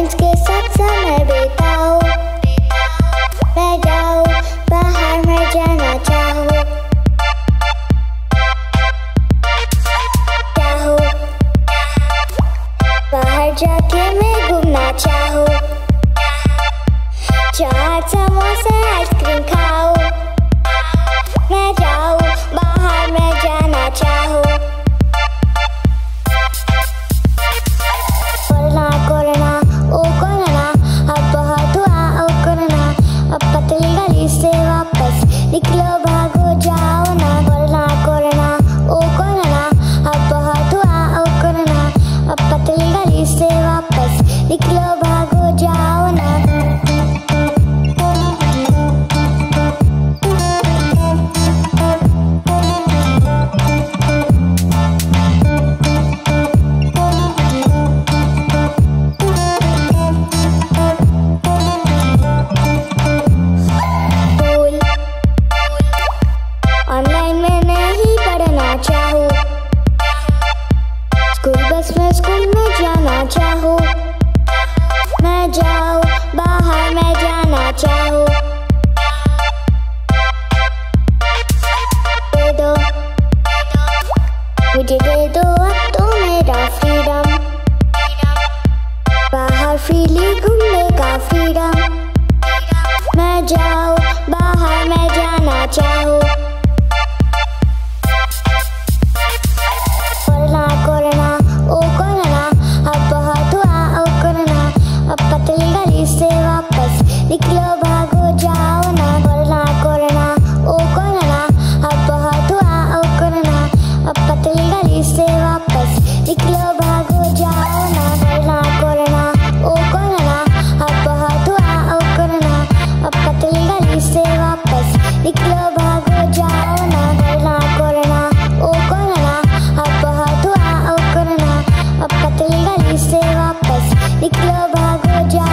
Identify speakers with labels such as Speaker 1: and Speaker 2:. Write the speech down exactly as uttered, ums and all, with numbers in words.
Speaker 1: Friends के साथ समय बिताओ, मैं जाऊँ बाहर, मैं जाना चाहूँ, चाहूँ बाहर जाके मैं घूमना चाहूँ, चाट समोसे आइसक्रीम खाओ, मैं जाऊँ बाहर, मैं जाना चाहूँ। कोरोना कोरोना ओ कोरोना, अब बहुत हुआ ओ कोरोना, अब पतली गली से वापस निकलो भागो जाओ ना। कोरोना कोरोना ओ कोरोना, अब बहुत हुआ ओ कोरोना, अब पतली गली से वापस निकलो भागो जाओ ना। ऑनलाइन में नहीं पढ़ना चाहूँ, स्कूल बस में स्कूल में जाना चाहूँ, मैं जाऊँ बाहर, मैं जाना चाहूँ। दे दो मुझे, दे दो अब तो मेरा फ्रीडम, बाहर फ्रीली घूमने का फ्रीडम, मैं जाऊँ बाहर, मैं जाना चाहूँ। कोरोना कोरोना ओ कोरोना, अब बहुत हुआ ओ कोरोना, अब पतली गली से वापस निकलो भागो जाओ ना। कोरोना कोरोना ओ कोरोना, अब बहुत हुआ ओ कोरोना, अब पतली गली से वापस निकलो भागो जाओ ना। कोरोना कोरोना ओ कोरोना, अब बहुत हुआ ओ कोरोना, अब पतली गली से वापस निकलो भागो जाओ ना। कोरोना कोरोना ओ कोरोना, अब बहुत हुआ ओ कोरोना, अब पतली गली से वापस निकलो भागो जाओ।